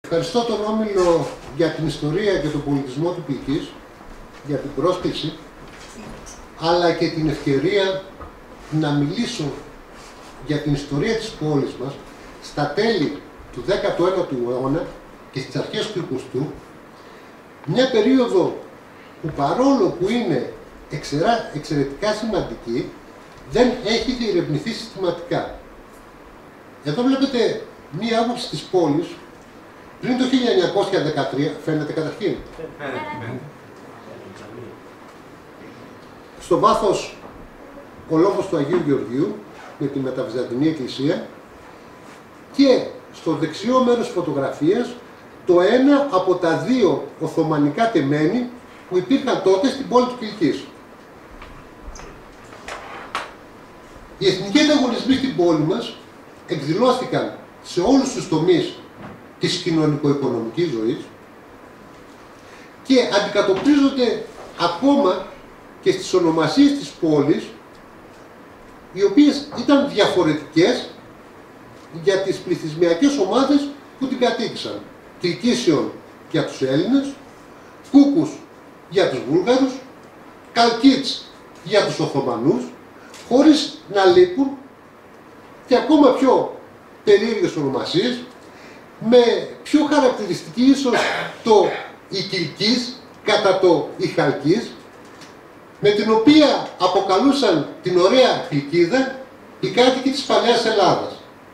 Ευχαριστώ τον Όμιλο για την ιστορία και τον πολιτισμό του Κιλκής, για την πρόσκληση, αλλά και την ευκαιρία να μιλήσω για την ιστορία της πόλης μας στα τέλη του 19ου αιώνα και στις αρχές του 20ου, μια περίοδο που παρόλο που είναι εξαιρετικά σημαντική, δεν έχει διερευνηθεί συστηματικά. Εδώ βλέπετε μία άποψη της πόλης πριν το 1913, φαίνεται καταρχήν. Στο βάθος ο λόγος του Αγίου Γεωργίου με τη Μεταβυζαντινή Εκκλησία και στο δεξιό μέρος της φωτογραφίας το ένα από τα δύο οθωμανικά τεμένη που υπήρχαν τότε στην πόλη του Κιλκής. Οι εθνικοί ανταγωνισμοί στην πόλη μας εκδηλώθηκαν σε όλους τους τομείς της κοινωνικο-οικονομικής ζωής και αντικατοπτρίζονται ακόμα και στις ονομασίες της πόλης, οι οποίες ήταν διαφορετικές για τις πληθυσμιακές ομάδες που την κατοίκησαν. Κιλκίσιον για τους Έλληνες, Κούκους για τους Βούλγαρους, Καλκίτς για τους Οθωμανούς, χωρίς να λείπουν και ακόμα πιο περίεργες ονομασίες, με πιο χαρακτηριστική ίσως το η Κιλκής κατά το η Χαλκής, με την οποία αποκαλούσαν την ωραία Κιλκίδα οι κάτοικοι της Παλαιάς Ελλάδας.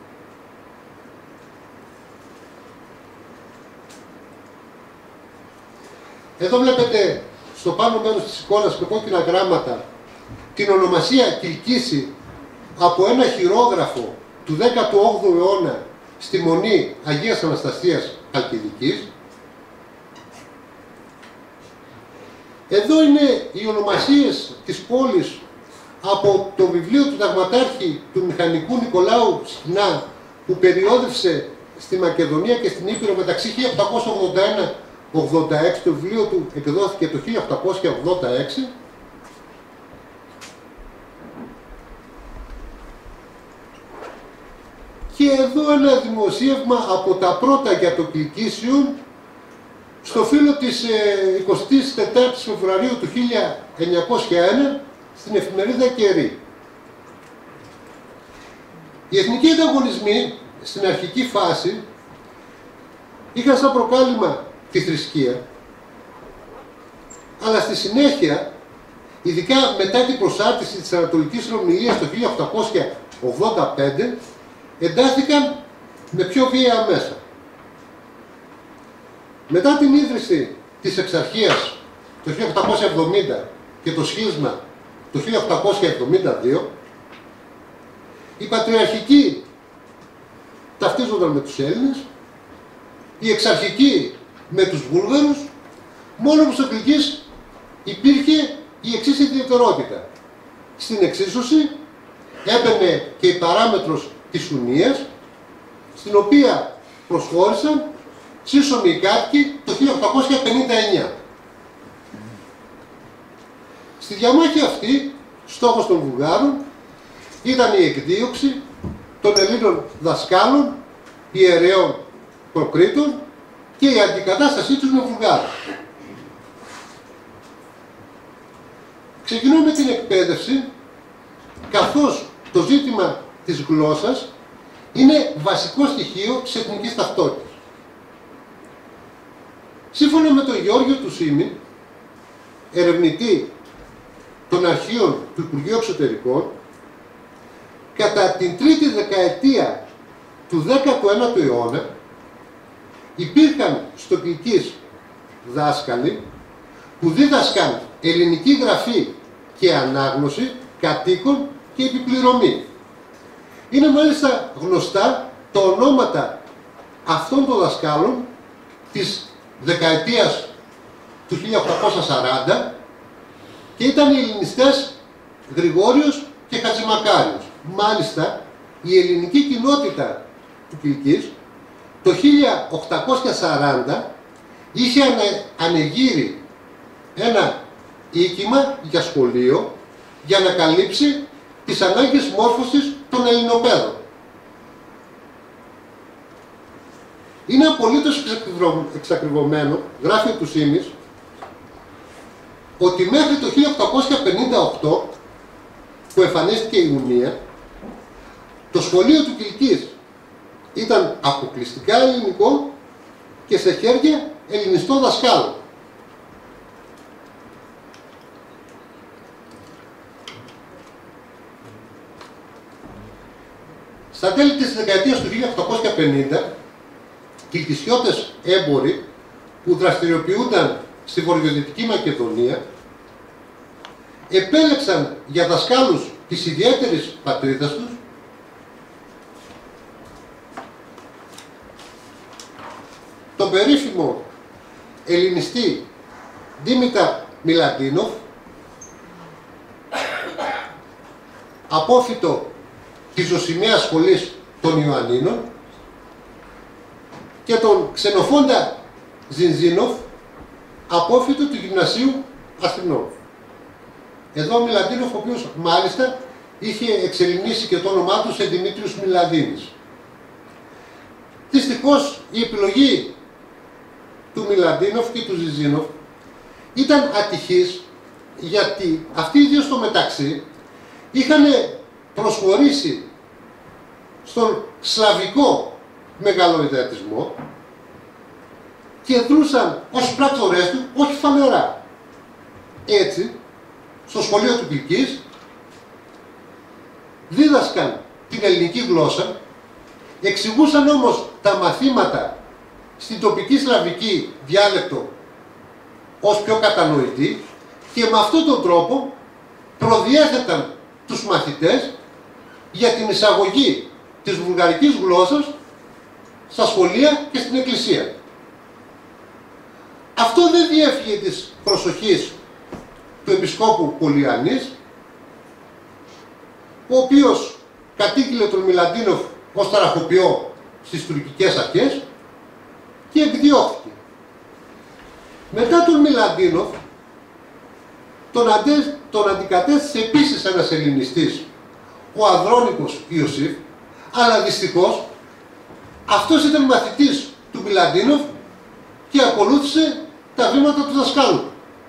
Εδώ βλέπετε στο πάνω μέρος της εικόνας με κόκκινα γράμματα την ονομασία Κιλκίση από ένα χειρόγραφο του 18ου αιώνα στη Μονή Αγίας Αναστασίας Χαλκιδικής. Εδώ είναι οι ονομασίες της πόλης από το βιβλίο του ταγματάρχη του μηχανικού Νικολάου Σχοινά, που περιόδευσε στη Μακεδονία και στην Ήπειρο μεταξύ 1881-86, το βιβλίο του εκδόθηκε το 1886. Και εδώ ένα δημοσίευμα από τα πρώτα για το Κιλκίσιον στο φύλλο της 24ης Φεβρουαρίου του 1901 στην εφημερίδα Κερί. Οι εθνικοί ανταγωνισμοί στην αρχική φάση είχαν σαν προκάλημα τη θρησκεία, αλλά στη συνέχεια, ειδικά μετά την προσάρτηση της Ανατολικής Ρωμιλίας το 1885, εντάχθηκαν με πιο βία μέσα. Μετά την ίδρυση της Εξαρχίας το 1870 και το σχίσμα το 1872, οι πατριαρχικοί ταυτίζονταν με τους Έλληνες, οι εξαρχικοί με τους Βούλγαρους, μόνο που στο Κιλκής υπήρχε η εξής ιδιαιτερότητα. Στην εξίσωση έμπαινε και η παράμετρος της Ουνίας, στην οποία προσχώρησαν σύσσωμοι οι κάτοικοι το 1859. Στη διαμάχη αυτή, στόχος των Βουλγάρων ήταν η εκδίωξη των Ελλήνων δασκάλων, ιερέων προκρίτων και η αντικατάστασή τους με Βουλγάρους. Ξεκινώ με την εκπαίδευση, καθώς το ζήτημα της γλώσσας είναι βασικό στοιχείο της εθνικής ταυτότητας. Σύμφωνα με τον Γεώργιο Τουσίμη, ερευνητή των αρχείων του Υπουργείου Εξωτερικών, κατά την τρίτη δεκαετία του 19ου αιώνα υπήρχαν στο Κιλκής δάσκαλοι που δίδασκαν ελληνική γραφή και ανάγνωση κατοίκων και επιπληρωμή. Είναι μάλιστα γνωστά τα ονόματα αυτών των δασκάλων της δεκαετίας του 1840 και ήταν οι ελληνιστές Γρηγόριος και Χατζημακάριος. Μάλιστα, η ελληνική κοινότητα του Κιλκής το 1840 είχε ανεγείρει ένα οίκημα για σχολείο για να καλύψει τις ανάγκες μόρφωσης των Ελληνοπαίδων. είναι απολύτως εξακριβωμένο, γράφει ο Τουσίμης, ότι μέχρι το 1858, που εμφανίστηκε η Ουνία, το σχολείο του Κιλκής ήταν αποκλειστικά ελληνικό και σε χέρια ελληνιστών δασκάλων. Στα τέλη της δεκαετίας του 1850, κιλκισιώτες έμποροι που δραστηριοποιούνταν στη βορειοδυτική Μακεδονία επέλεξαν για δασκάλους της ιδιαίτερης πατρίδας τους τον περίφημο ελληνιστή Δήμητρα Μιλαντίνοφ, απόφοιτο της Ζωσιμαίας Σχολής των Ιωαννίνων, και τον Ξενοφόντα Ζινζίνοφ, απόφοιτο του Γυμνασίου Αθηνών. Εδώ ο Μιλαντίνοφ, ο οποίος μάλιστα είχε εξελληνίσει και το όνομά του σε Δημήτριος Μιλαντίνης. Δυστυχώς η επιλογή του Μιλαντίνοφ και του Ζινζίνοφ ήταν ατυχής, γιατί αυτοί οι δύο στο μεταξύ είχαν προσχωρήσει στον σλαβικό μεγαλοειδεατισμό και δρούσαν ως πράκτορες του, όχι φανερά. Έτσι, στο σχολείο του Κιλκής δίδασκαν την ελληνική γλώσσα, εξηγούσαν όμως τα μαθήματα στην τοπική σλαβική διάλεκτο ως πιο κατανοητή και με αυτόν τον τρόπο προδιέθεταν τους μαθητές για την εισαγωγή της βουλγαρικής γλώσσας στα σχολεία και στην εκκλησία. Αυτό δεν διέφυγε της προσοχής του Επισκόπου Πολιανής, ο οποίος κατήγγειλε τον Μιλαντίνοφ ως ταραχοποιό στις τουρκικές αρχές και εκδιώχθηκε. Μετά τον Μιλαντίνοφ τον αντικατέστησε επίσης ένας ελληνιστής, ο Ανδρώνικος Ιωσήφ, αλλά δυστυχώς αυτός ήταν μαθητής του Μιλαντίνοφ και ακολούθησε τα βήματα του δασκάλου.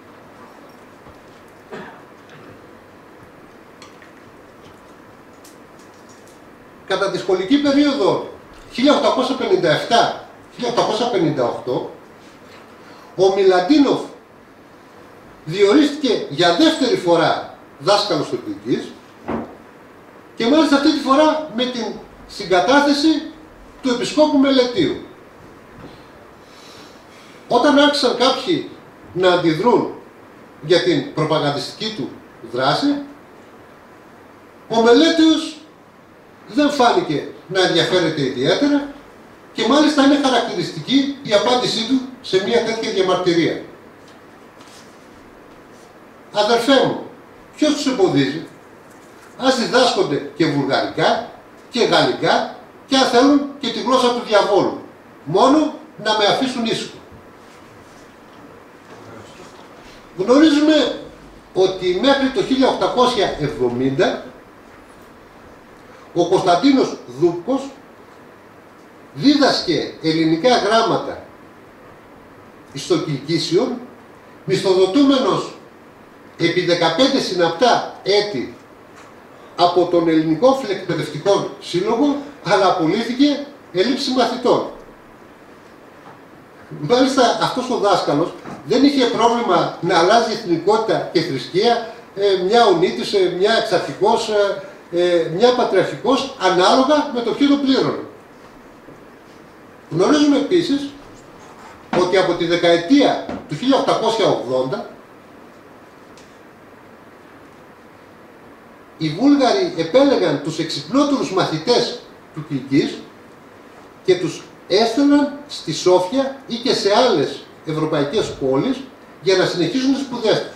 Κατά τη σχολική περίοδο 1857-1858, ο Μιλαντίνοφ διορίστηκε για δεύτερη φορά δάσκαλος του Κιλκής και μάλιστα αυτή τη φορά με την συγκατάθεση του Επισκόπου Μελετίου. Όταν άρχισαν κάποιοι να αντιδρούν για την προπαγανδιστική του δράση, ο Μελέτιος δεν φάνηκε να ενδιαφέρεται ιδιαίτερα και μάλιστα είναι χαρακτηριστική η απάντησή του σε μια τέτοια διαμαρτυρία. Αδερφέ μου, ποιος τους εμποδίζει? Ας διδάσκονται και βουλγαρικά και γαλλικά και αν θέλουν και τη γλώσσα του διαβόλου. Μόνο να με αφήσουν ήσυχο. Γνωρίζουμε ότι μέχρι το 1870 ο Κωνσταντίνος Δούπκος δίδασκε ελληνικά γράμματα στο Κιλκίσιον, μισθοδοτούμενος επί 15 συναπτά έτη από τον Ελληνικό Φιλεκπαιδευτικό Σύλλογο, αλλά απολύθηκε ελήψη μαθητών. Μάλιστα αυτός ο δάσκαλος δεν είχε πρόβλημα να αλλάζει εθνικότητα και θρησκεία, μια ουνίτης, μια εξαρχικός, μια πατριαρχικός, ανάλογα με το ποιο το πλήρωνε. Γνωρίζουμε επίσης ότι από τη δεκαετία του 1880 οι Βούλγαροι επέλεγαν τους εξυπνότερους μαθητές του Κιλκής και τους έστελναν στη Σόφια ή και σε άλλες ευρωπαϊκές πόλεις για να συνεχίσουν τις σπουδές τους.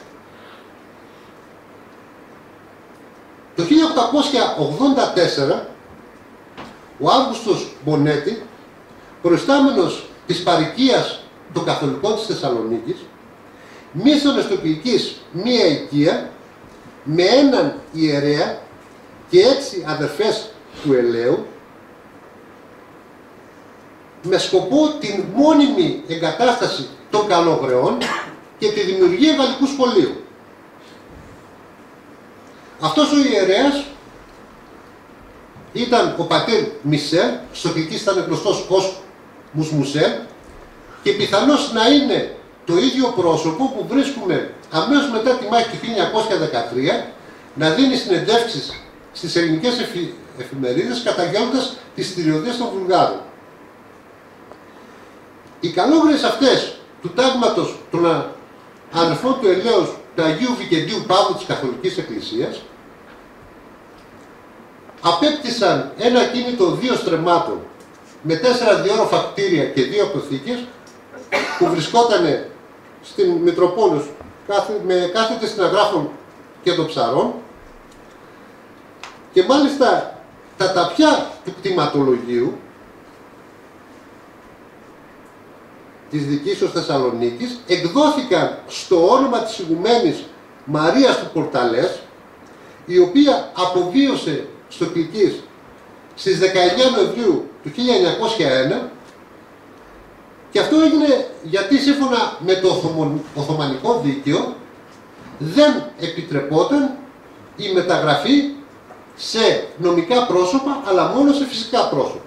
Το 1884 ο Αύγουστος Μπονέτη, προϊστάμενος της παροικίας των Καθολικών της Θεσσαλονίκης, μίσθωνε στο Κιλκής μία οικία με έναν ιερέα και 6 αδερφές του ελαίου, με σκοπό την μόνιμη εγκατάσταση των καλογρεών και τη δημιουργία γαλλικού σχολείου. Αυτός ο ιερέας ήταν ο πατήρ Μισελ, στο Κιλκής ήταν γνωστός ως Μουσμουσέλ, και πιθανώς να είναι το ίδιο πρόσωπο που βρίσκουμε αμέσως μετά τη μάχη του 1913 να δίνει συνεντεύξεις στις ελληνικές εφημερίδες καταγγέλλοντας τις θηριωδίες των Βουλγάρων. Οι καλόγρες αυτές του τάγματος των αδελφών του Ελέους του Αγίου Βικεντίου Παύλου της Καθολικής Εκκλησίας απέπτυσαν ένα κίνητο 2 στρεμμάτων με 4 διόροφα κτίρια και 2 αποθήκες που βρισκόταν στην Μητροπόλεως με κάθετες συναγράφων και των ψαρών, και μάλιστα τα ταπιά του κτηματολογίου της Δικήσεως Θεσσαλονίκης εκδόθηκαν στο όνομα της ηγουμένης Μαρίας του Πορταλές, η οποία αποβίωσε στο Κιλκής στις 19 Νοεμβρίου του 1901, και αυτό έγινε γιατί σύμφωνα με το Οθωμανικό Δίκαιο δεν επιτρεπόταν η μεταγραφή σε νομικά πρόσωπα, αλλά μόνο σε φυσικά πρόσωπα.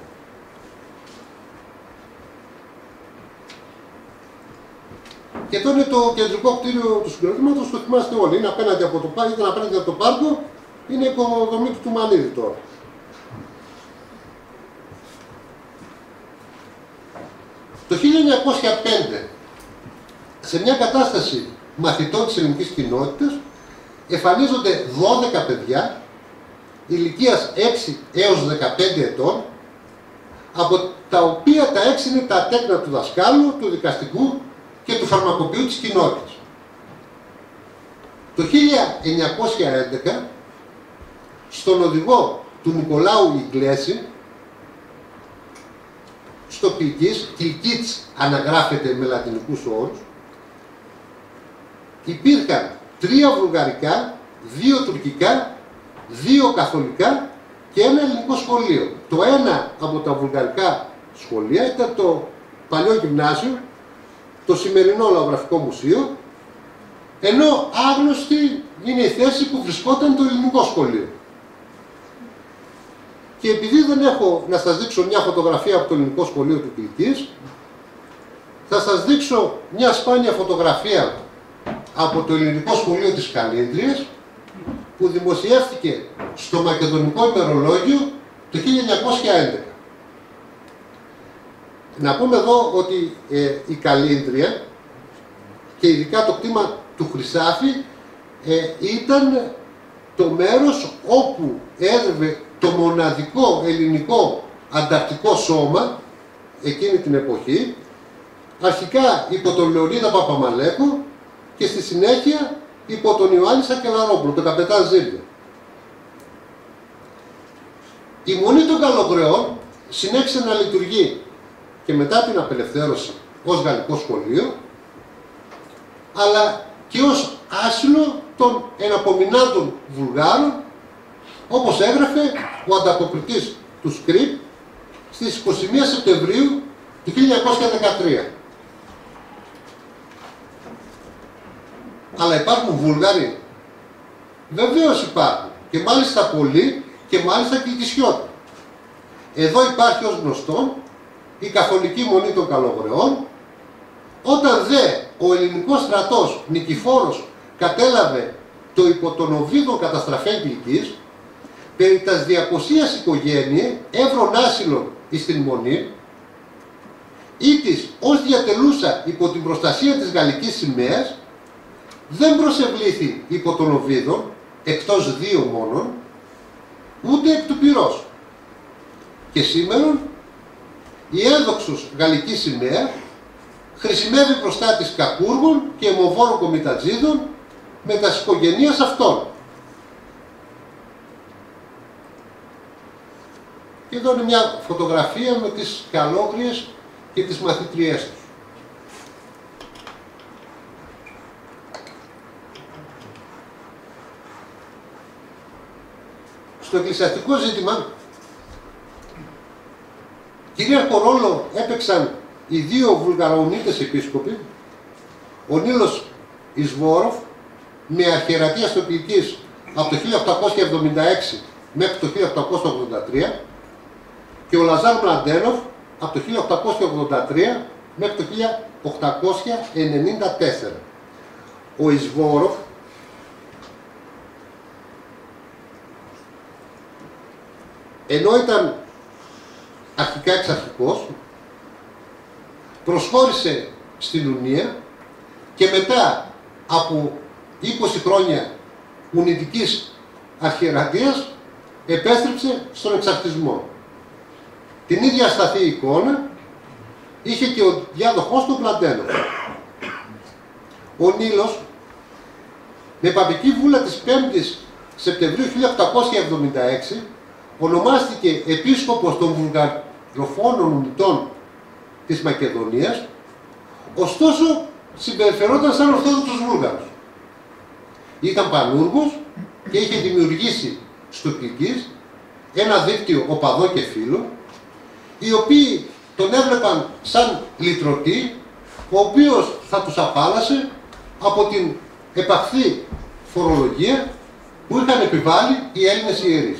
Και εδώ είναι το κεντρικό κτίριο του συγκροτήματος, το θυμάστε όλοι. Είναι απέναντι από το πάρκο, ήταν απέναντι από το πάρκο, είναι η οικοδομή του Τουμανίδη τώρα. Το 1905, σε μια κατάσταση μαθητών της ελληνικής κοινότητας, εμφανίζονται 12 παιδιά ηλικίας 6 έως 15 ετών, από τα οποία τα 6 είναι τα τέκνα του δασκάλου, του δικαστικού και του φαρμακοποιού της κοινότητας. Το 1911, στον οδηγό του Νικολάου Ιγκλέση, στο Κιλκής, Κιλκίτς αναγράφεται με λατινικούς όρους, υπήρχαν 3 βουλγαρικά, 2 τουρκικά, 2 καθολικά και 1 ελληνικό σχολείο. Το ένα από τα βουλγαρικά σχολεία ήταν το παλιό γυμνάσιο, το σημερινό λαογραφικό μουσείο, ενώ άγνωστη είναι η θέση που βρισκόταν το ελληνικό σχολείο. Και επειδή δεν έχω να σας δείξω μια φωτογραφία από το ελληνικό σχολείο του Κιλκής, θα σας δείξω μια σπάνια φωτογραφία από το ελληνικό σχολείο της Καλύντριας, που δημοσιεύτηκε στο Μακεδονικό Ημερολόγιο το 1911. Να πούμε εδώ ότι η Καλύντρια και ειδικά το κτήμα του Χρυσάφη ήταν το μέρος όπου έδρευε το μοναδικό ελληνικό ανταρκτικό σώμα εκείνη την εποχή, αρχικά υπό τον Λεωνίδα Παπαμαλέκο και στη συνέχεια υπό τον Ιωάννη Σακελαρόπουλο, τον καπετάν Ζήλια. Η Μονή των Καλογρεών συνέχισε να λειτουργεί και μετά την απελευθέρωση ως γαλλικό σχολείο, αλλά και ως άσυλο των εναπομεινάντων Βουλγάρων, όπως έγραφε ο ανταποκριτής του ΣΚΡΙΠ στις 21 Σεπτεμβρίου του 1913. Αλλά υπάρχουν Βούλγαροι? Βεβαίως υπάρχουν, και μάλιστα πολλοί, και μάλιστα κιλκισιώτοι. Εδώ υπάρχει ως γνωστόν η Καθολική Μονή των Καλογρεών. Όταν δε ο ελληνικός στρατός Νικηφόρος κατέλαβε το υπό των Οβίδων καταστραφέν Κιλκής, περί τας 200 οικογένειε έβρον άσυλον εις την Μονή, ή της ως διατελούσα υπό την προστασία της γαλλικής σημαίας, δεν προσευλήθη υπό των Οβίδων, εκτός 2 μόνον, ούτε εκ του πυρός. Και σήμερα η ένδοξος γαλλική σημαία χρησιμεύει μπροστά της κακούργων και αιμοβόρων κομιτατζίδων με τα οικογενείας αυτών. Και εδώ είναι μια φωτογραφία με τις καλόγριες και τις μαθητριές τους. Στο εκκλησιαστικό ζήτημα, Κυρίαρχο ρόλο έπαιξαν οι δύο Βουλγαροουνίτες επίσκοποι, ο Νίλος Ισβόροφ, με αρχιερατεία στο Κιλκής από το 1876 μέχρι το 1883 και ο Λαζάρ Μλαντένοφ από το 1883 μέχρι το 1894. Ο Ισβόροφ ενώ ήταν αρχικά εξαρχικός, προσχώρησε στην Ουνία και μετά από 20 χρόνια ουνητικής αρχιερατείας επέστρεψε στον εξαρχισμό. Την ίδια ασταθή εικόνα είχε και ο διάδοχός του Μλαντένοφ. Ο Νίλος, με παπική βούλα της 5ης Σεπτεμβρίου 1876, ονομάστηκε επίσκοπος των βουλγαροφώνων ουνητών της Μακεδονίας, ωστόσο συμπεριφερόταν σαν Ορθόδοξος Βούλγαρος. Ήταν πανούργος και είχε δημιουργήσει στο Κιλκής ένα δίκτυο οπαδών και φίλων, οι οποίοι τον έβλεπαν σαν λυτρωτή, ο οποίος θα τους απάλλασε από την επαχθή φορολογία που είχαν επιβάλει οι Έλληνες ιερείς.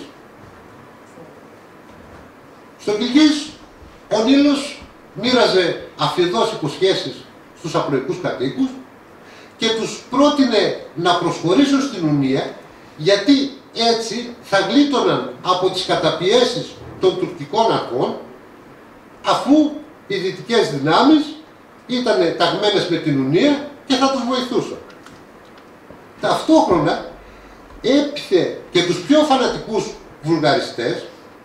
Στο Κιλκής ο Νίλος μοίραζε αφιδώς υποσχέσεις στους απλοϊκούς κατοίκους και τους πρότεινε να προσχωρήσουν στην Ουνία, γιατί έτσι θα γλίτωναν από τις καταπιέσεις των τουρκικών αρχών, αφού οι δυτικές δυνάμεις ήταν ταγμένες με την Ουνία και θα τους βοηθούσαν. Ταυτόχρονα έπιθε και τους πιο φανατικούς βουλγαριστές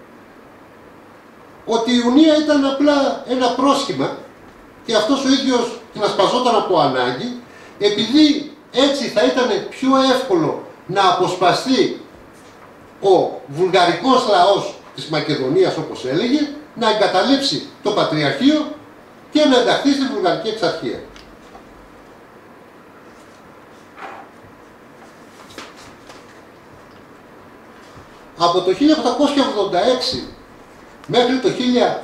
ότι η Ουνία ήταν απλά ένα πρόσχημα και αυτός ο ίδιος την ασπαζόταν από ανάγκη, επειδή έτσι θα ήταν πιο εύκολο να αποσπαστεί ο βουλγαρικός λαός της Μακεδονίας, όπως έλεγε, να εγκαταλείψει το Πατριαρχείο και να ενταχθεί στη Βουλγαρική Εξαρχία. Από το 1886 μέχρι το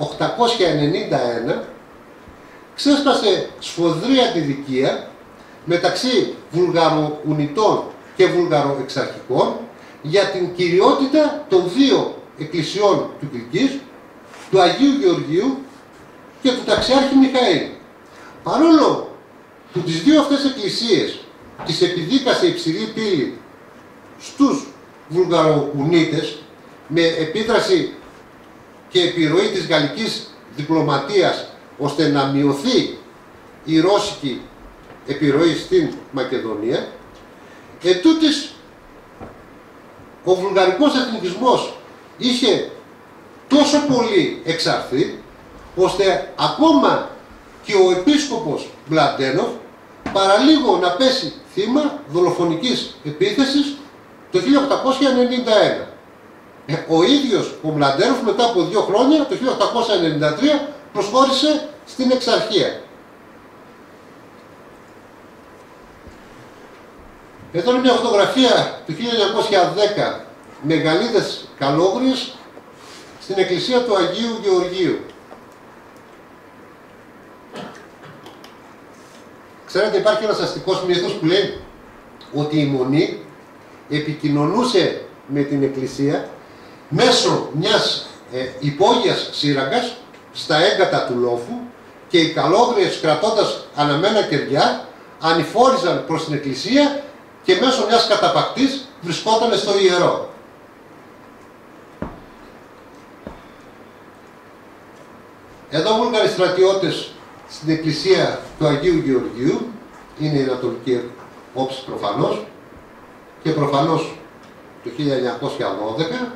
1891 ξέσπασε σφοδρή αντιδικία μεταξύ Βουλγαροουνητών και Βουλγαροεξαρχικών για την κυριότητα των δύο εκκλησιών του Κιλκής, του Αγίου Γεωργίου και του Ταξιάρχη Μιχαήλ. Παρόλο που τις δύο αυτές εκκλησίες τις επιδίκασε υψηλή πύλη στους Βουλγαροουνίτες με επίδραση και επιρροή της γαλλικής διπλωματίας, ώστε να μειωθεί η ρώσικη επιρροή στην Μακεδονία, ετούτοις ο βουλγαρικός εθνικισμός είχε τόσο πολύ εξαρθεί, ώστε ακόμα και ο επίσκοπος Μλαντένοφ παραλίγο να πέσει θύμα δολοφονικής επίθεσης το 1891. Ο ίδιος ο Μλαντένοφ μετά από 2 χρόνια, το 1893, προσχώρησε στην εξαρχία. Εδώ είναι μια φωτογραφία του 1910 με γαλίδες καλόγριες στην εκκλησία του Αγίου Γεωργίου. Ξέρετε, υπάρχει ένας αστικός μύθος που λέει ότι η Μονή επικοινωνούσε με την εκκλησία μέσω μιας υπόγειας σύραγγας στα έγκατα του λόφου και οι καλόγριες, κρατώντας αναμένα κεριά, ανηφόριζαν προς την εκκλησία και μέσω μιας καταπακτής βρισκόταν στο ιερό. Εδώ Βούλγαροι στρατιώτες στην εκκλησία του Αγίου Γεωργίου, είναι η ανατολική όψη προφανώς, και προφανώς το 1912.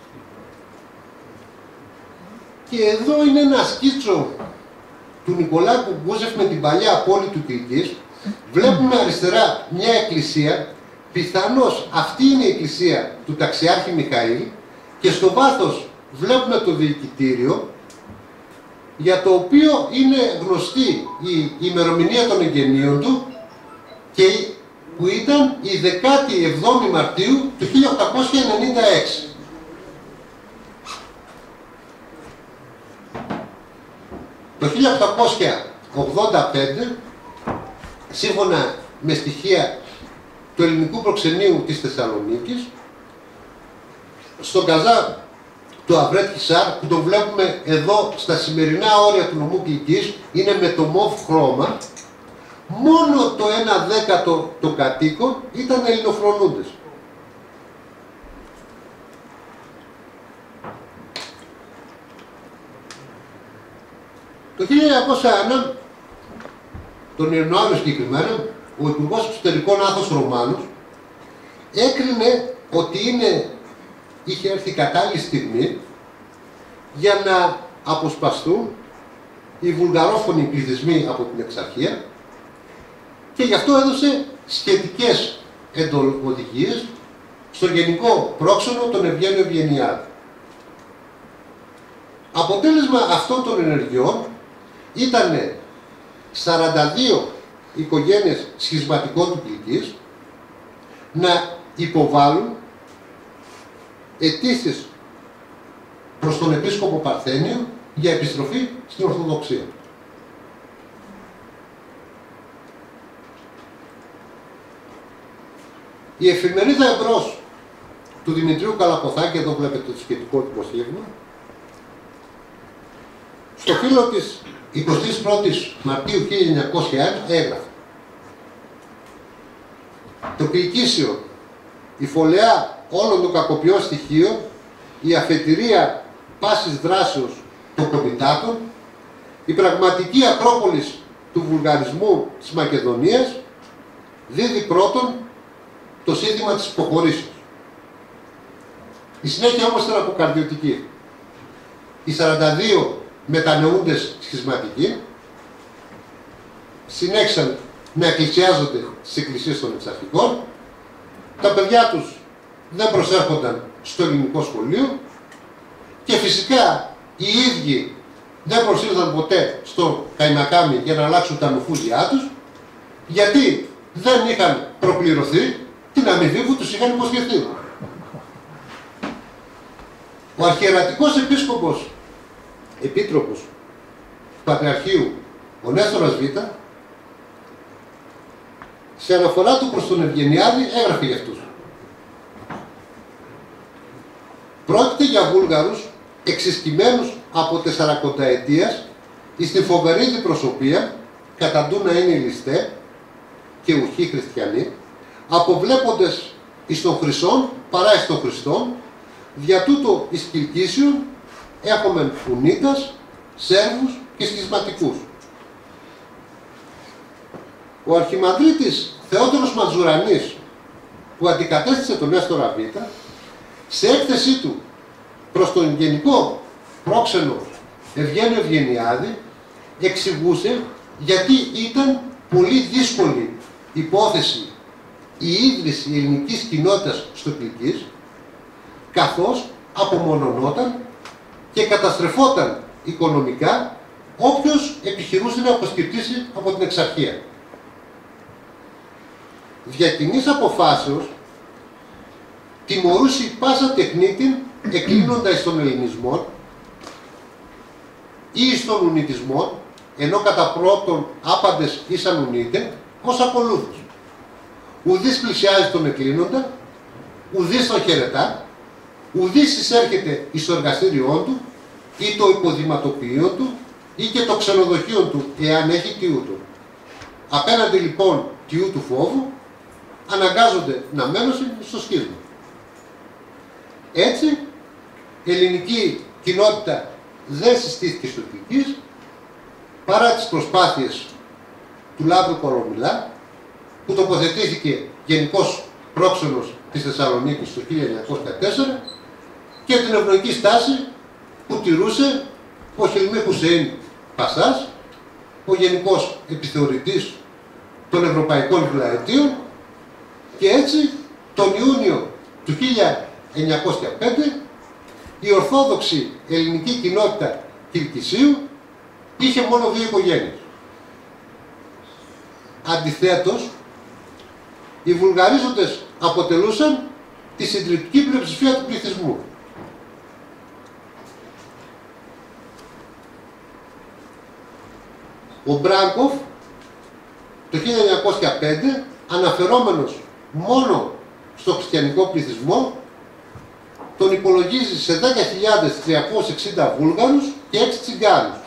Και εδώ είναι ένα σκίτσο του Νικολάκου Γκούζεφ με την παλιά πόλη του Κιλκής. Βλέπουμε αριστερά μια εκκλησία, πιθανώς αυτή είναι η εκκλησία του Ταξιάρχη Μιχαήλ, και στο βάθος βλέπουμε το διοικητήριο, για το οποίο είναι γνωστή η ημερομηνία των εγγενείων του και που ήταν η 17η Μαρτίου του 1896. Το 1885, σύμφωνα με στοιχεία του ελληνικού προξενείου της Θεσσαλονίκης, στον καζά του Αβρέτ Χισάρ, που τον βλέπουμε εδώ στα σημερινά όρια του νομού Κιλκής, είναι με το μοβ χρώμα, μόνο το 1/10 των κατοίκων ήταν ελληνοφρονούντες. Το 1901, τον Ιανουάριο συγκεκριμένα, ο Υπουργός Εξωτερικών Άθος Ρωμάνος έκρινε ότι είχε έρθει κατάλληλη στιγμή για να αποσπαστούν οι βουλγαρόφωνοι πληθυσμοί από την Εξαρχία και γι' αυτό έδωσε σχετικές οδηγίες στο Γενικό Πρόξενο τον Ευγένιο Ευγενιάδη. Αποτέλεσμα αυτών των ενεργειών ήταν 42 οικογένειες σχισματικών του Κιλκής να υποβάλουν αιτήσεις προς τον Επίσκοπο Παρθένιο για επιστροφή στην Ορθοδοξία. Η εφημερίδα Εμπρός του Δημητρίου Καλαποθάκη, εδώ βλέπετε το σχετικό δημοσίευμα, στο φύλλο της 21ης Μαρτίου 1901 έγραφε: το Κιλκίσιο, η φωλεά όλων των κακοποιών στοιχείων, η αφετηρία πάσης δράσεως των κομιτάτων, η πραγματική ακρόπολης του βουλγαρισμού της Μακεδονίας, δίδει πρώτον το σύνθημα της υποχωρήσεως. Η συνέχεια όμως ήταν αποκαρδιωτική. Οι 42 μετανεούντες σχισματικοί συνέχισαν να εκκλησιάζονται στις εκκλησίες των εξαρχικών, τα παιδιά τους δεν προσέρχονταν στο ελληνικό σχολείο και φυσικά οι ίδιοι δεν προσήλθαν ποτέ στο Καϊμακάμι για να αλλάξουν τα νουφούζια τους, γιατί δεν είχαν προπληρωθεί την αμοιβή που τους είχαν υποσχεθεί. Ο αρχιερατικός επίσκοπος επίτροπος του Πατριαρχείου, ο Νέστορας Β, σε αναφορά του προς τον Ευγενιάδη έγραφε για αυτούς: πρόκειται για Βούλγαρους εξισκημένους από 40 ετίας εις την φοβερή διπροσωπία, καταντούν να είναι ληστέ και ουχοί χριστιανοί, αποβλέποντες εις των χρυσών παρά εις των Χριστών, δια τούτο εις Κιλκίσιον έχουμε Φουνίτας, Σέρβους και σχισματικούς. Ο Αρχιμανδρίτης Θεόδωρος Ματζουρανής, που αντικατέστησε τον Νέστορα Β, σε έκθεσή του προς τον Γενικό Πρόξενο Ευγένιο Ευγενιάδη, εξηγούσε γιατί ήταν πολύ δύσκολη υπόθεση η ίδρυση ελληνικής κοινότητας στο Κιλκής, καθώς απομονωνόταν και καταστρεφόταν οικονομικά όποιος επιχειρούσε να αποσκεπτήσει από την Εξαρχία. Δια κοινής αποφάσεως τιμωρούσε πάσα τεχνίτην εκκλίνοντα εις των ελληνισμών ή εις των ουνητισμών, ενώ κατά πρώτον άπαντες ήσαν ουνίτε, ως ακολούθους. Ουδής πλησιάζει τον εκκλίνοντα, ουδής τον χαιρετά, ουδής εισέρχεται εις το εργαστήριόν του ή το υποδηματοποιείο του ή και το ξενοδοχείο του, εάν έχει τιού του. Απέναντι λοιπόν τιού του φόβου, αναγκάζονται να μένουν στο σχίσμα. Έτσι, η ελληνική κοινότητα δεν συστήθηκε στο Κιλκής, παρά τις προσπάθειες του Λάβρου Κορομιλά, που τοποθετήθηκε γενικός πρόξενος της Θεσσαλονίκης το 1904, και την ευνοϊκή στάση που τηρούσε ο Χιλμί Χουσέιν Πασάς, ο γενικός επιθεωρητής των Ευρωπαϊκών Βιβλαετίων, και έτσι τον Ιούνιο του 1905 η Ορθόδοξη ελληνική κοινότητα Κιλκισίου είχε μόνο 2 οικογένειες. Αντιθέτως, οι Βουλγαρίζοντες αποτελούσαν τη συντριπτική πλειοψηφία του πληθυσμού. Ο Μπράγκοφ το 1905, αναφερόμενος μόνο στο χριστιανικό πληθυσμό, τον υπολογίζει σε 10.360 Βούλγαρους και 6 Τσιγκάνους.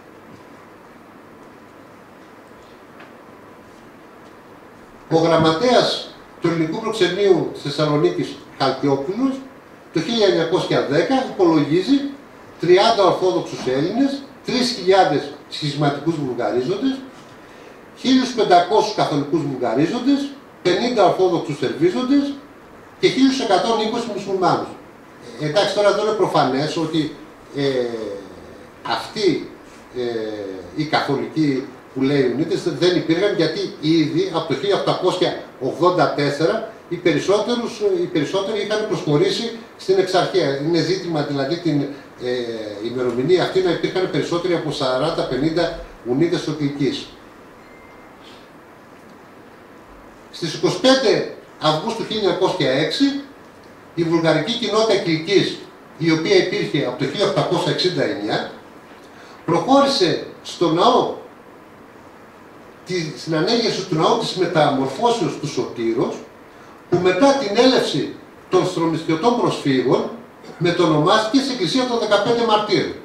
Ο γραμματέας του ελληνικού προξενείου της Θεσσαλονίκης, Χαλκιόπουλος, το 1910 υπολογίζει 30 Ορθόδοξους Έλληνες, 3.000 σχισματικούς βουλγαρίζοντες, 1.500 καθολικούς βουλγαρίζοντες, 50 Ορθόδοξους Σερβίζοντες και 1.120 μουσουλμάνους. Εντάξει, τώρα εδώ είναι προφανές ότι αυτοί οι καθολικοί που λέει οι Ιουνίτες δεν υπήρχαν, γιατί ήδη από το 1884 οι περισσότεροι είχαν προσχωρήσει στην εξαρχία. Είναι ζήτημα δηλαδή την ημερομηνία αυτή να υπήρχαν περισσότεροι από 40-50 Ιουνίτες στο Κιλκής. Στις 25 Αυγούστου 1906 η βουλγαρική κοινότητα Κιλκής, η οποία υπήρχε από το 1869, προχώρησε στο ναό, στην ανέγερση του ναού της μεταμορφώσεως του Σωτήρος, που μετά την έλευση των στρομιστιωτών προσφύγων μετονομάστηκε σε Εκκλησία των 15 Μαρτύρων.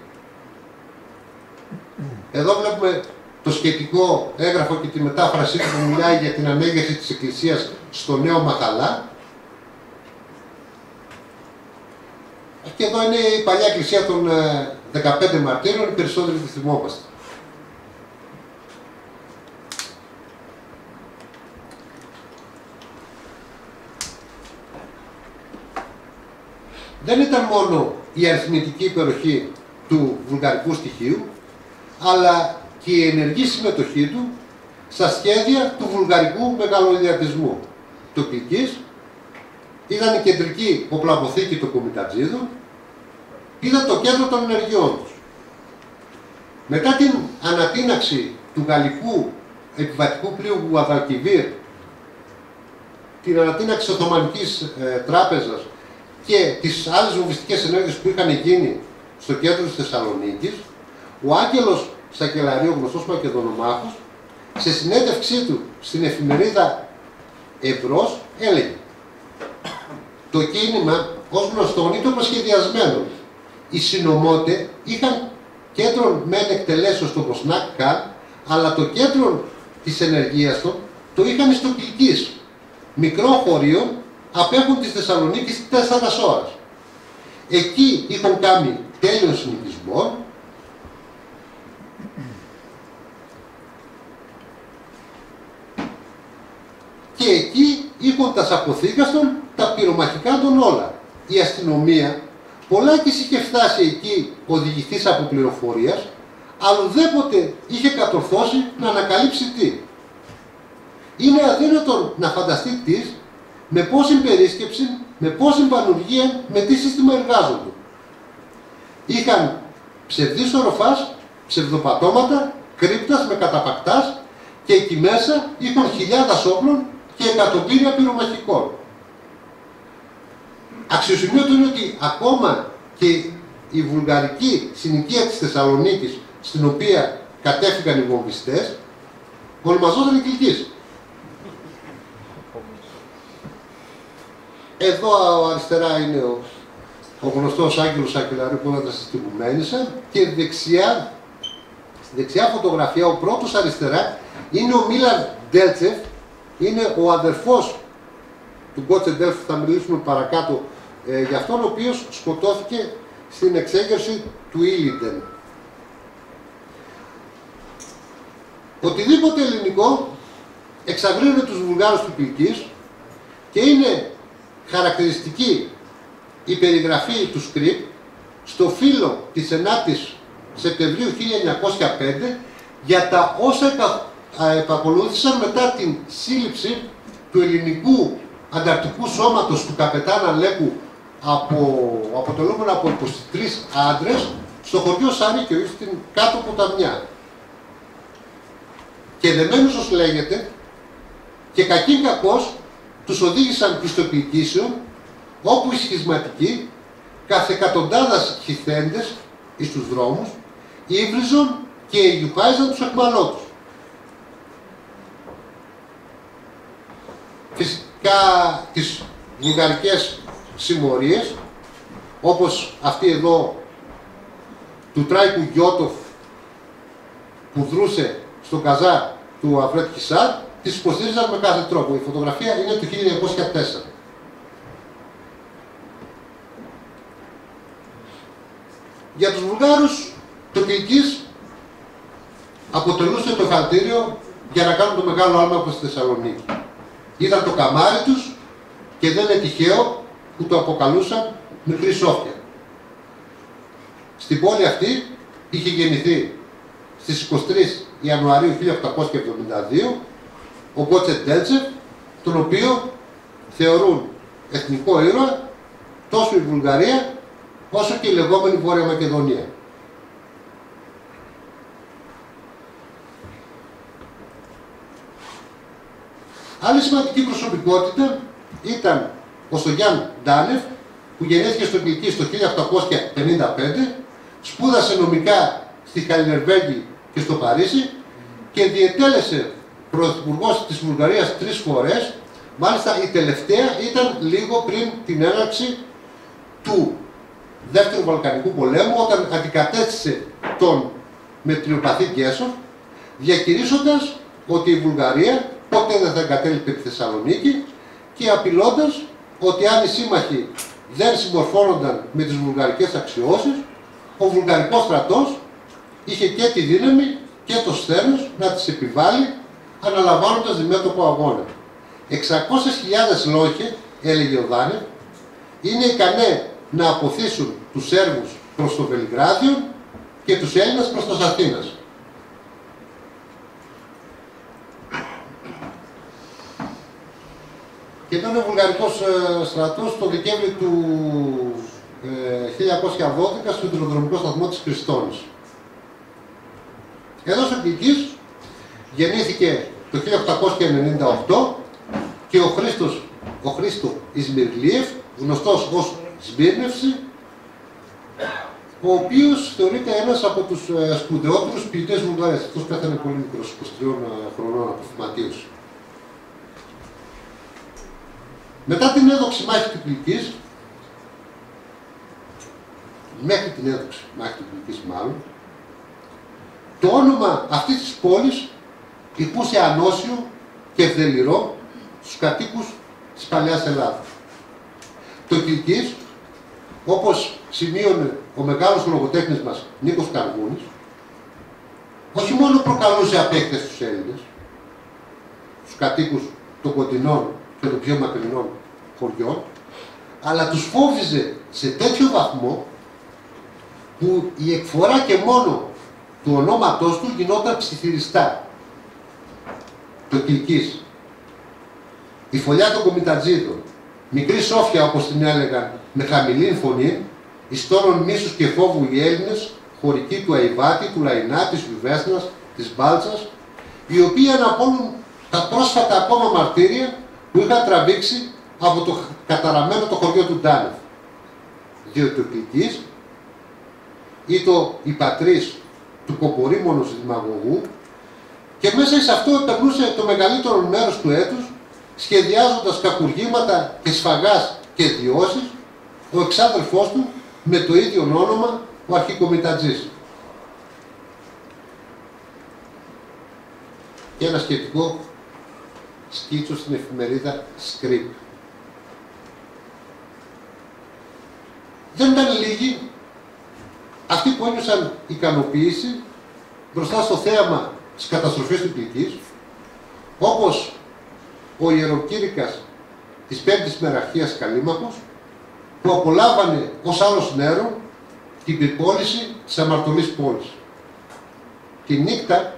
Εδώ βλέπουμε το σχετικό έγγραφο και τη μετάφρασή του που μιλάει για την ανέγερση της Εκκλησίας στο Νέο Μαχαλά. Και εδώ είναι η παλιά Εκκλησία των 15 Μαρτύρων, οι περισσότεροι τη θυμόμαστε. Δεν ήταν μόνο η αριθμητική υπεροχή του βουλγαρικού στοιχείου, αλλά και η ενεργή συμμετοχή του στα σχέδια του βουλγαρικού μεγαλοειδιατισμού. Το Κιλκής ήταν η κεντρική οπλαποθήκη των Κομιτατζίδων, ήταν το κέντρο των ενεργειών τους. Μετά την ανατείναξη του γαλλικού επιβατικού πλοίου Γουαδαλκιβίρ, την ανατείναξη της Οθωμανικής Τράπεζας και τις άλλες βομβιστικές ενέργειες που είχαν γίνει στο κέντρο της Θεσσαλονίκης, ο Άγγελος Σακελαρίου, γνωστός Μακεδονομάχος, σε συνέντευξή του στην εφημερίδα Ευρώς έλεγε: το κίνημα ως γνωστόν ήταν προσχεδιασμένο. Οι συνομότε είχαν κέντρο μεν εκτελέσεως στο Ποσνάκ Καν, αλλά το κέντρο της ενεργείας των το είχαν στο Κιλκής, μικρό χωρίο απέχουν της Θεσσαλονίκης 4 ώρες. Εκεί είχαν κάνει τέλειων συνοικισμών, και εκεί είχαν τα σαποθήκαστον τα πυρομαχικά των όλα. Η αστυνομία πολλάκις είχε φτάσει εκεί οδηγηθής από πληροφορίας, αλλά ουδέποτε είχε κατορθώσει να ανακαλύψει τι. Είναι αδύνατον να φανταστεί τις, με πόση περίσκεψη, με πόση πανουργία, με τι σύστημα εργάζονται. Είχαν ψευδείς οροφάς, ψευδοπατώματα, κρύπτας με καταπακτάς, και εκεί μέσα είχαν χιλιάδες όπλων και εκατομμύρια πυρομαχικών. Αξιοσημείωτο είναι ότι ακόμα και η βουλγαρική συνοικία της Θεσσαλονίκης, στην οποία κατέφυγαν οι βομβιστές, ονομαζόταν Κιλκής. Εδώ αριστερά είναι ο γνωστός Άγγελος Σακελαρίου που έδωσε στη Γουμένισσα, και δεξιά, στη δεξιά φωτογραφία, ο πρώτος αριστερά, είναι ο Μίλαν Ντέλτσεφ, είναι ο αδερφός του Γκότσε Ντέλφ, θα μιλήσουμε παρακάτω για αυτόν, ο οποίος σκοτώθηκε στην εξέγερση του Ήλιντεν. Οτιδήποτε ελληνικό εξαγρίνει τους Βουλγάρους του Κιλκής, και είναι χαρακτηριστική η περιγραφή του Σκρίπ στο φύλλο της 9ης Σεπτεμβρίου 1905 για τα όσα επακολούθησαν μετά την σύλληψη του ελληνικού ανταρτικού σώματος του καπετάν Αλέκου, αποτελούμενο από 23 άντρες, στο χωριό Σαρίκιο, στην κάτω ποταμιά. Και δεμένους ως λέγεται, και κακήν κακώς τους οδήγησαν πιστοποιητήσεων, όπου οι σχισματικοί, καθ' εκατοντάδας χυθέντες εις τους δρόμους, ύβριζον και γιουχάιζαν τους εχμαλώτους. φυσικά τις βουλγαρικές συμμορίες, όπως αυτή εδώ του Τράικου Γιώτοφ που δρούσε στο Καζά του Αβρέτ Χισάρ, τις υποστήριζαν με κάθε τρόπο. Η φωτογραφία είναι του 1904. Για τους Βουλγάρους, το Κιλκής αποτελούσε το εφαλτήριο για να κάνουν το μεγάλο άλμα προς τη Θεσσαλονίκη. Ήταν το καμάρι τους και δεν είναι τυχαίο που το αποκαλούσαν Μικρή Σόφια. Στην πόλη αυτή είχε γεννηθεί στις 23 Ιανουαρίου 1872 ο Γκότσε Ντέλτσεφ, τον οποίο θεωρούν εθνικό ήρωα τόσο η Βουλγαρία όσο και η λεγόμενη Βόρεια Μακεδονία. Άλλη σημαντική προσωπικότητα ήταν ο Στογιάν Ντάνεφ, που γεννήθηκε στο Κιλκί το 1855, σπούδασε νομικά στη Χαϊλερβέργη και στο Παρίσι και διετέλεσε πρωθυπουργός της Βουλγαρίας 3 φορές. Μάλιστα η τελευταία ήταν λίγο πριν την έναρξη του Δεύτερου Βαλκανικού Πολέμου, όταν αντικατέστησε τον μετριοπαθή Γκέσοφ, διακηρύσσοντας ότι η Βουλγαρία ποτέ δεν θα εγκατέλειπε τη Θεσσαλονίκη και απειλώντας ότι αν οι σύμμαχοι δεν συμμορφώνονταν με τις βουλγαρικές αξιώσεις, ο βουλγαρικός στρατός είχε και τη δύναμη και το σθένος να τις επιβάλλει, αναλαμβάνοντας διμέτωπο αγώνα. 600.000 λόγχοι, έλεγε ο Δάνεφ, είναι ικανέ να αποθήσουν τους Σέρβους προς το Βελιγράδιο και τους Έλληνες προς το Αθήνας. Και ήταν ο βουλγαρικός στρατός το Δεκέμβρη του 1912 στο υδροδρομικό σταθμό της Κριστώνης. Εδώ στο Κιλκής γεννήθηκε το 1898 και ο Χρήστο Ισμυρλίεφ, γνωστός ως Σμύρνευση, ο οποίος θεωρείται ένας από τους σπουδαιότερους ποιητές Βουλγαρίας. Αυτός πέθανε πολύ μικρός, 23 χρονών από θυματίωση. Μετά την έδοξη μάχη του Κιλκής, μέχρι την έδοξη μάχη του Κιλκής μάλλον, το όνομα αυτής της πόλης υπούσε ανώσιο και ευδελιρό στους κατοίκους της παλαιάς Ελλάδας. Το Κιλκής, όπως σημείωνε ο μεγάλος λογοτέχνης μας Νίκος Καργούνης, όχι μόνο προκαλούσε απέκτες στους Έλληνες, στους κατοίκους των κοντινών και των πιο μακρινών χωριών, αλλά τους φόβιζε σε τέτοιο βαθμό που η εκφορά και μόνο του ονόματός του γινόταν ψιθυριστά. Το Κιλκής, η φωλιά των Κομιτατζίδων, Μικρή Σόφια όπως την έλεγαν με χαμηλή φωνή, εις τόνον μίσους και φόβου οι Έλληνες, χωρικοί του Αϊβάτη, του Λαϊνά, της Βιβέσνας, της Μπάλτσας, οι οποίοι αναπώνουν τα πρόσφατα ακόμα μαρτύρια που είχαν τραβήξει από το καταραμένο το χωριό του Ντάνεφ. Διότι ο Κιλκής ή πατρίς του κοπορίμονος δημαγωγού και μέσα σε αυτό περνούσε το μεγαλύτερο μέρος του έτους σχεδιάζοντας κακουργήματα και σφαγάς και διώσεις ο εξάδελφός του με το ίδιο όνομα, ο Αρχικομιτατζής. Και ένα σχετικό σκίτσο στην εφημερίδα Σκρίπ. Δεν ήταν λίγοι αυτοί που ένιωσαν ικανοποίηση μπροστά στο θέαμα της καταστροφής του Κιλκής, όπως ο ιεροκήρυκας της 5ης Μεραρχίας Καλίμαχος, που απολάμβανε ως άλλος νέρο την πυρπόληση της αμαρτωλής πόλης. Τη νύχτα,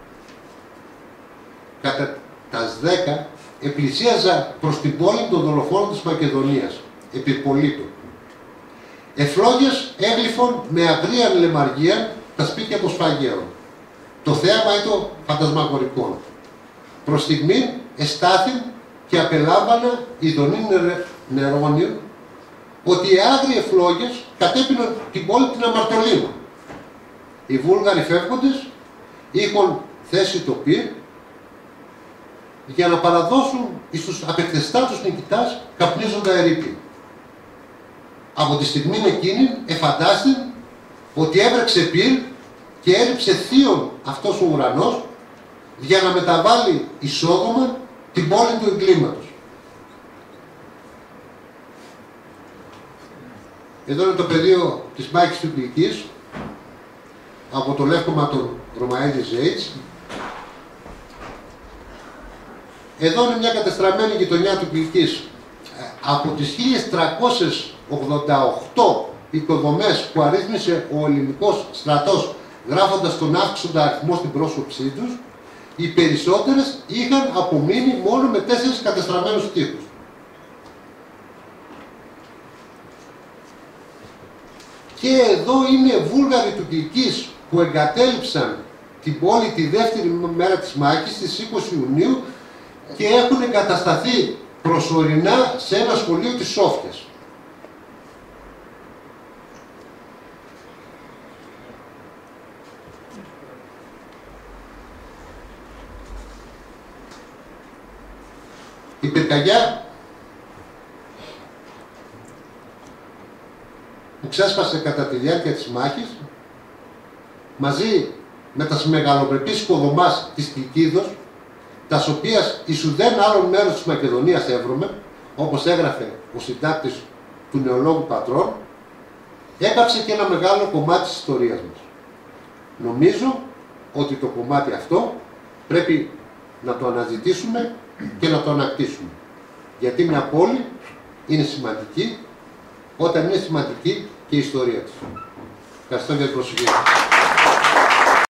κατά τας 10, επλησίαζα προς την πόλη των δολοφόνων της Μακεδονίας, επιπολίτων. Εφλόγες έγλυφων με αγρία λεμαργία τα σπίτια των σφαγέων. Το θέαμα ήταν φαντασμαγορικό. Προς στιγμήν εστάθην και απελάμβανα ειδονήν νερόνιων ότι οι άγριοι εφλόγες κατέπιναν την πόλη την αμαρτωλή. Οι Βούλγαροι φεύγοντες είχαν θέσει το πυρ για να παραδώσουν στους απεκθεστάτους νικητάς καπνίζοντα ερείπη. Από τη στιγμή εκείνη εφαντάστε ότι έβρεξε πυρ και έριψε θείον αυτός ο ουρανός για να μεταβάλει εις Σόδομα την πόλη του εγκλήματος. Εδώ είναι το πεδίο της μάχης του Κιλκής από το λεύκομα των Ρωμαίδη Ζέιτς. Εδώ είναι μια κατεστραμμένη γειτονιά του Κιλκής. Από τις 1388 οικοδομές που αρρύθμισε ο ελληνικός στρατός γράφοντας τον αύξοντα αριθμό στην πρόσωψή τους, οι περισσότερες είχαν απομείνει μόνο με 4 κατεστραμμένους τοίχους. Και εδώ είναι Βούλγαροι του Κιλκής που εγκατέλειψαν την πόλη τη δεύτερη μέρα της μάχης, στις 20 Ιουνίου, και έχουν εγκατασταθεί προσωρινά σε ένα σχολείο της Σόφιας. Η πυρκαγιά που ξέσπασε κατά τη διάρκεια της μάχης, μαζί με τα μεγαλοπρεπείς οικοδομάς της Κιλκίδος, τας οποίας εις ουδέν άλλον μέρος της Μακεδονίας εύρωμε, όπως έγραφε ο συντάκτης του Νεολόγου Πατρών, έκαψε και ένα μεγάλο κομμάτι της ιστορίας μας. Νομίζω ότι το κομμάτι αυτό πρέπει να το αναζητήσουμε και να το ανακτήσουμε. Γιατί μια πόλη είναι σημαντική όταν είναι σημαντική και η ιστορία της. Ευχαριστώ για την προσοχή.